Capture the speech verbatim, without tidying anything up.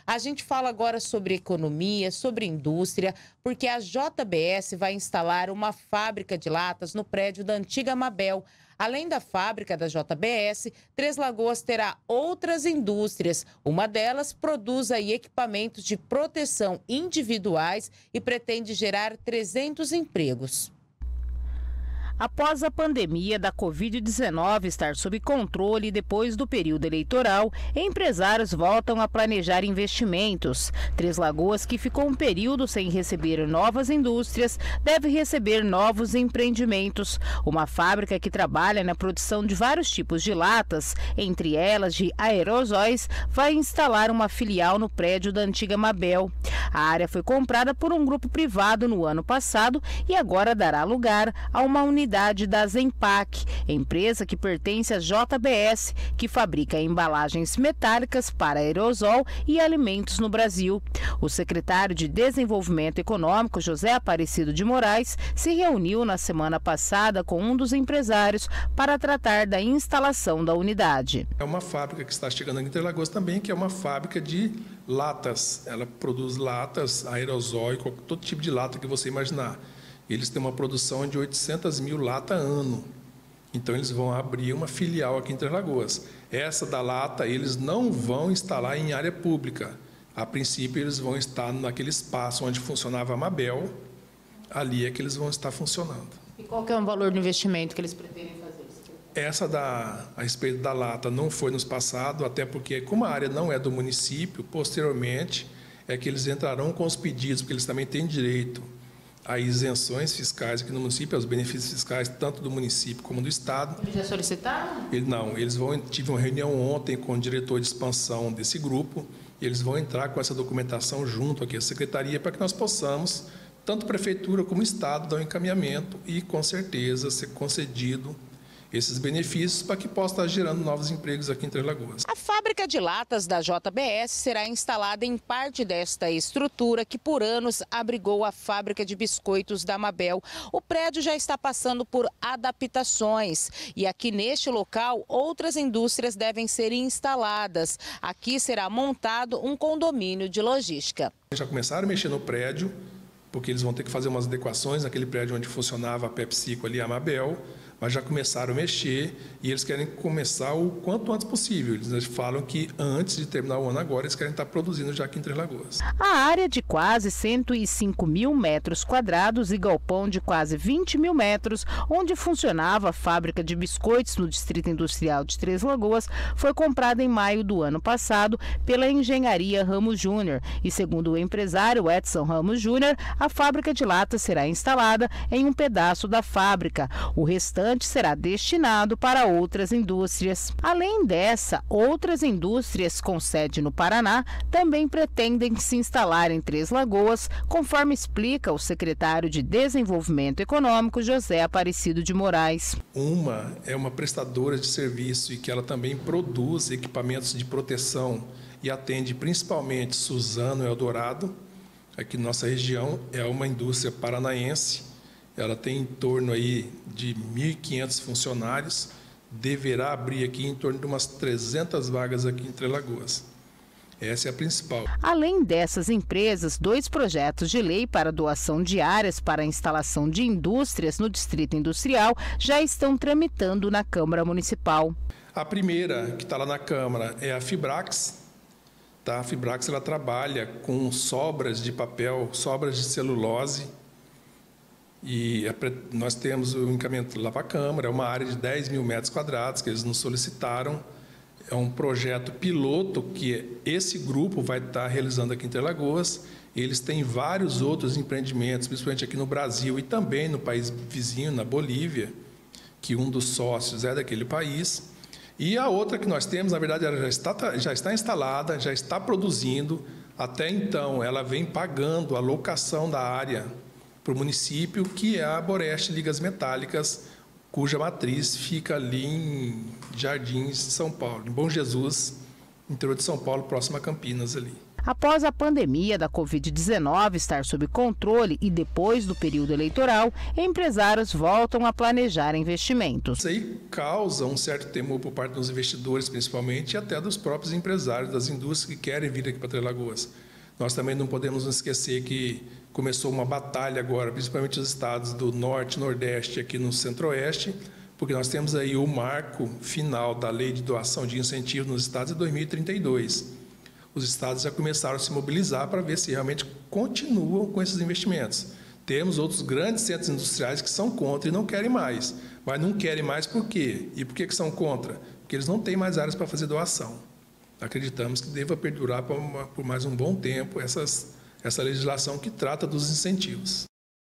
A gente fala agora sobre economia, sobre indústria, porque a J B S vai instalar uma fábrica de latas no prédio da antiga Mabel. Além da fábrica da J B S, Três Lagoas terá outras indústrias. Uma delas produz aí equipamentos de proteção individuais e pretende gerar trezentos empregos. Após a pandemia da covid dezenove estar sob controle depois do período eleitoral, empresários voltam a planejar investimentos. Três Lagoas, que ficou um período sem receber novas indústrias, deve receber novos empreendimentos. Uma fábrica que trabalha na produção de vários tipos de latas, entre elas de aerosóis, vai instalar uma filial no prédio da antiga Mabel. A área foi comprada por um grupo privado no ano passado e agora dará lugar a uma unidade da Zempac, empresa que pertence à J B S, que fabrica embalagens metálicas para aerosol e alimentos no Brasil. O secretário de Desenvolvimento Econômico, José Aparecido de Moraes, se reuniu na semana passada com um dos empresários para tratar da instalação da unidade. É uma fábrica que está chegando aqui em Três Lagoas também, que é uma fábrica de latas. Ela produz latas, aerosol, todo tipo de lata que você imaginar. Eles têm uma produção de oitocentas mil latas ano. Então, eles vão abrir uma filial aqui em Três Lagoas. Essa da lata, eles não vão instalar em área pública. A princípio, eles vão estar naquele espaço onde funcionava a Mabel. Ali é que eles vão estar funcionando. E qual que é o valor do investimento que eles pretendem fazer? Essa da, a respeito da lata não foi nos passado, até porque, como a área não é do município, posteriormente é que eles entrarão com os pedidos, porque eles também têm direito a isenções fiscais aqui no município, aos benefícios fiscais, tanto do município como do Estado. Eles já solicitaram? Ele, não, eles vão, tive uma reunião ontem com o diretor de expansão desse grupo, e eles vão entrar com essa documentação junto aqui à Secretaria para que nós possamos, tanto Prefeitura como Estado, dar um encaminhamento e, com certeza, ser concedido esses benefícios para que possa estar gerando novos empregos aqui em Três Lagoas. A fábrica de latas da J B S será instalada em parte desta estrutura que por anos abrigou a fábrica de biscoitos da Mabel. O prédio já está passando por adaptações e aqui neste local outras indústrias devem ser instaladas. Aqui será montado um condomínio de logística. Já começaram a mexer no prédio, porque eles vão ter que fazer umas adequações naquele prédio onde funcionava a PepsiCo ali, a Mabel, mas já começaram a mexer e eles querem começar o quanto antes possível. Eles falam que antes de terminar o ano agora, eles querem estar produzindo já aqui em Três Lagoas. A área de quase cento e cinco mil metros quadrados e galpão de quase vinte mil metros, onde funcionava a fábrica de biscoitos no Distrito Industrial de Três Lagoas, foi comprada em maio do ano passado pela Engenharia Ramos Júnior. E segundo o empresário Edson Ramos Júnior, a fábrica de latas será instalada em um pedaço da fábrica. O restante será destinado para outras indústrias. Além dessa, outras indústrias com sede no Paraná também pretendem se instalar em Três Lagoas, conforme explica o secretário de Desenvolvimento Econômico, José Aparecido de Moraes. Uma é uma prestadora de serviço e que ela também produz equipamentos de proteção e atende principalmente Suzano e Eldorado. Aqui na nossa região é uma indústria paranaense. Ela tem em torno aí de mil e quinhentos funcionários, deverá abrir aqui em torno de umas trezentas vagas aqui em Três Lagoas. Essa é a principal. Além dessas empresas, dois projetos de lei para doação de áreas para a instalação de indústrias no Distrito Industrial já estão tramitando na Câmara Municipal. A primeira, que está lá na Câmara, é a Fibrax. Tá? A Fibrax ela trabalha com sobras de papel, sobras de celulose. E nós temos o encaminhamento lá para a Câmara, é uma área de dez mil metros quadrados que eles nos solicitaram. É um projeto piloto que esse grupo vai estar realizando aqui em Três Lagoas. Eles têm vários outros empreendimentos, principalmente aqui no Brasil e também no país vizinho, na Bolívia, que um dos sócios é daquele país. E a outra que nós temos, na verdade, ela já está, já está instalada, já está produzindo. Até então, ela vem pagando a locação da área para o município, que é a Boreste Ligas Metálicas, cuja matriz fica ali em Jardins de São Paulo, em Bom Jesus, interior de São Paulo, próximo a Campinas ali. Após a pandemia da covid dezenove estar sob controle e depois do período eleitoral, empresários voltam a planejar investimentos. Isso aí causa um certo temor por parte dos investidores, principalmente, e até dos próprios empresários, das indústrias que querem vir aqui para Três Lagoas. Nós também não podemos nos esquecer que começou uma batalha agora, principalmente os estados do Norte, Nordeste, aqui no Centro-Oeste, porque nós temos aí o marco final da lei de doação de incentivos nos estados em dois mil e trinta e dois. Os estados já começaram a se mobilizar para ver se realmente continuam com esses investimentos. Temos outros grandes centros industriais que são contra e não querem mais. Mas não querem mais por quê? E por que que são contra? Porque eles não têm mais áreas para fazer doação. Acreditamos que deva perdurar por mais um bom tempo essas, essa legislação que trata dos incentivos.